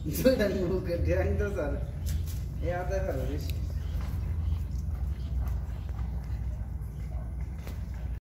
Itu dan buku dirang terus ada. Ya ada kalau